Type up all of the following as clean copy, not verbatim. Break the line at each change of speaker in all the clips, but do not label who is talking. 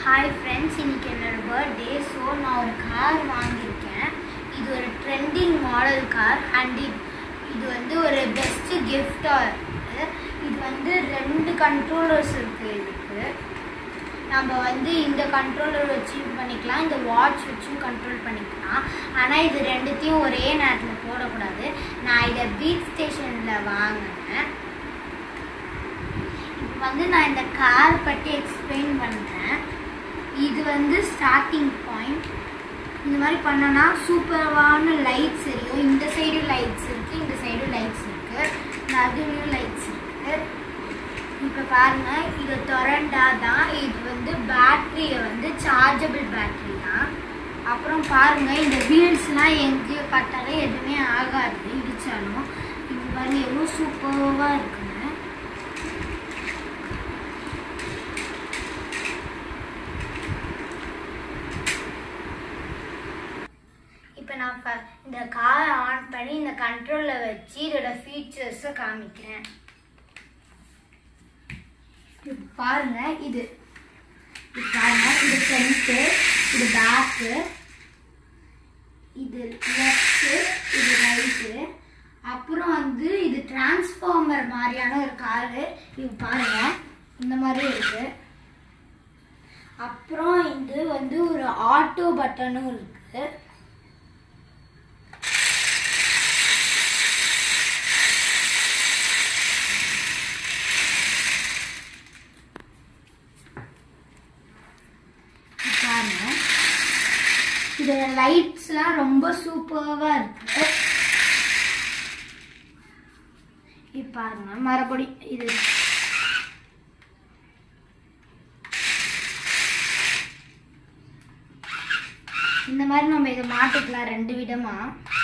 Hi friends, இன்னைக்கு என்னோட birthday. So நான் ஒரு கார் வாங்கியிருக்கேன். இது ஒரு ட்ரெண்டிங் மாடல் கார் அண்ட் இது வந்து ஒரு பெஸ்ட் கிஃப்டாக இருக்குது. இது வந்து 2 கண்ட்ரோலர்ஸ் இருக்குது. இதுக்கு நம்ம வந்து இந்த கண்ட்ரோலர் வச்சு பண்ணிக்கலாம், இந்த வாட்ச் வச்சும் கண்ட்ரோல் பண்ணிக்கலாம். ஆனால் இது ரெண்டுத்தையும் ஒரே நேரத்தில் போடக்கூடாது. நான் இதை பீச் ஸ்டேஷனில் வாங்கினேன். இப்போ வந்து நான் இந்த கார் பற்றி எக்ஸ்பிளைன் பண்ணுறேன். இது வந்து ஸ்டார்டிங் பாயிண்ட். இந்த மாதிரி பண்ணோன்னா சூப்பரான லைட்ஸ் எரியும். இந்த சைடு லைட்ஸ் இருக்குது, இந்த சைடு லைட்ஸ் இருக்குது, நடுவுலையும் லைட்ஸ் இருக்குது. இப்போ பாருங்கள், இதை திறண்டாதான் இது வந்து பேட்ரியை வந்து சார்ஜபிள் பேட்ரி தான். அப்புறம் பாருங்கள், இந்த வீல்ஸ்லாம் எங்கேயோ பட்டாலும் எதுவுமே ஆகாது இடித்தாலும். இது பாருங்கள் எவ்வளோ சூப்பராக இருக்குங்க. இப்போ நான் இந்த காரை ஆன் பண்ணி இந்த கண்ட்ரோலில் வச்சு இதோட ஃபீச்சர்ஸை காமிக்கிறேன். இப்போ பாருங்க, இது பாருங்க, இது ஃப்ரண்ட்டு, இது பேக்கு, இது லெஃப்ட்டு, இது ரைட்டு. அப்புறம் வந்து இது டிரான்ஸ்ஃபார்மர் மாதிரியான ஒரு காரு. இது பாருங்க, இந்த மாதிரி இருக்கு. அப்புறம் இது வந்து ஒரு ஆட்டோ பட்டனும் இருக்கு. இதோட லைட்ஸ்லாம் ரொம்ப சூப்பராக இருக்கு. இப்போ பாருங்க, மறுபடியும் இது இந்த மாதிரி நம்ம இதை மாட்டிக்கலாம் 2 விதமா.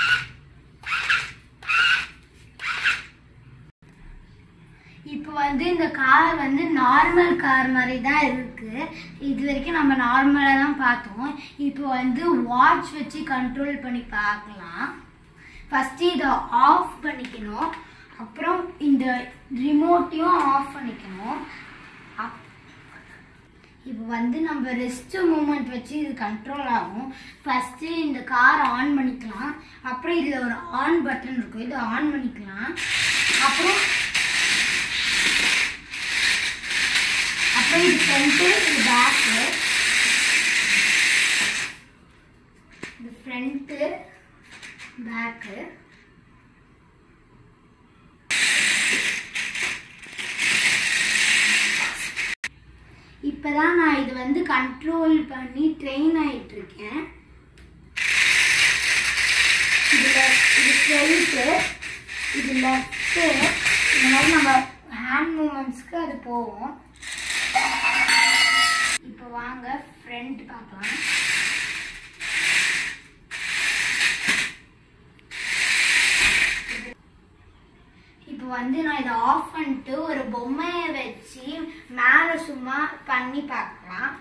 இப்போ வந்து இந்த கார் வந்து நார்மல் கார் மாதிரி தான் இருக்குது. இது வரைக்கும் நம்ம நார்மலாக தான் பார்த்தோம். இப்போ வந்து வாட்ச் வச்சு கண்ட்ரோல் பண்ணி பார்க்கலாம். ஃபஸ்ட்டு இதை ஆஃப் பண்ணிக்கணும். அப்புறம் இந்த ரிமோட்டையும் ஆஃப் பண்ணிக்கணும். இப்போ வந்து நம்ம ரெஸ்ட் மூமெண்ட் வச்சு இது கண்ட்ரோல் ஆகும். ஃபஸ்ட்டு இந்த கார் ஆன் பண்ணிக்கலாம். அப்புறம் இதில் ஒரு ஆன் பட்டன் இருக்கும், இதை ஆன் பண்ணிக்கலாம். அப்புறம் இது ஃப்ரண்ட்டு, இது பேக்கு, இது ஃப்ரண்ட்டு பேக்கு. இப்போதான் நான் இது வந்து கண்ட்ரோல் பண்ணி ட்ரெயின் ஆகிட்டு இருக்கேன். இது ஃப்ரண்ட்டு, இது லெஃப்ட்டு. இந்த மாதிரி நம்ம ஹேண்ட் மூமெண்ட்ஸ்க்கு அது போகும். இப்போ வாங்க ஃப்ரண்ட் பார்க்கலாம். இப்போ வந்து நான் இதை ஆஃப் பண்ணிட்டு ஒரு பொம்மையை வச்சு மேலே சும்மா பண்ணி பார்க்கலாம்.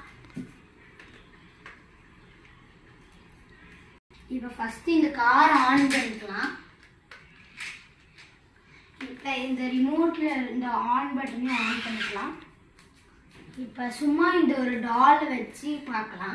இப்போ ஃபஸ்ட்டு இந்த கார் ஆன் பண்ணிக்கலாம். இப்போ இந்த ரிமோட்டில் இந்த ஆன் பட்டனையும் ஆன் பண்ணிக்கலாம். இப்போ சும்மா இந்த ஒரு டால் வச்சு பார்க்கலாம்.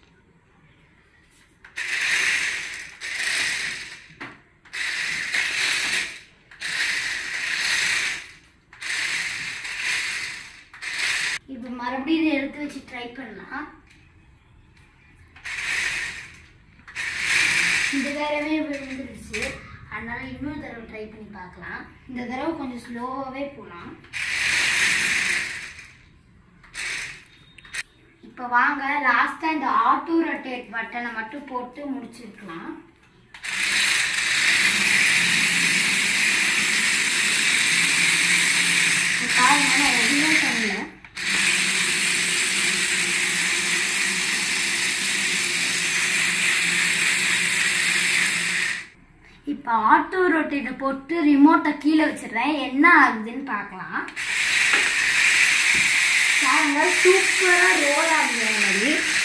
இப்போ மறுபடியும் இதை எடுத்து வச்சு ட்ரை பண்ணலாம். இந்த தடவை விழுந்துருச்சு, அதனால இன்னொரு தடவை ட்ரை பண்ணி பார்க்கலாம். இந்த தடவை கொஞ்சம் ஸ்லோவாகவே போகலாம். இப்போ வாங்க லாஸ்ட்டாக இந்த ஆட்டோ ரொட்டேட் பட்டனை மட்டும் போட்டு முடிச்சிருக்கலாம். பாருங்க, நான் எதுவுமே பண்ணல. இப்போ ஆட்டோ ரொட்டேட்டை போட்டு ரிமோட்டை கீழே வச்சிடுறேன், என்ன ஆகுதுன்னு பார்க்கலாம். பாருங்க, சூப்பராக ரோல் ஆகுது. மாதிரி